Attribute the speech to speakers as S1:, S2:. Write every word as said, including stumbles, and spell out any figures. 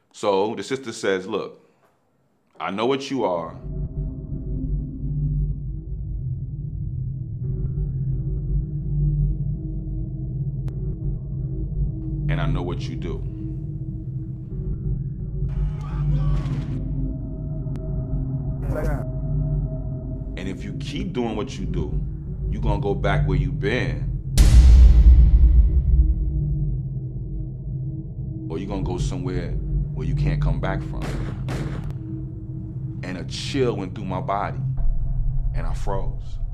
S1: So the sister says, look, I know what you are. And I know what you do. And if you keep doing what you do, you're gonna go back where you've been. Or you're gonna go somewhere where you can't come back from. And a chill went through my body, and I froze.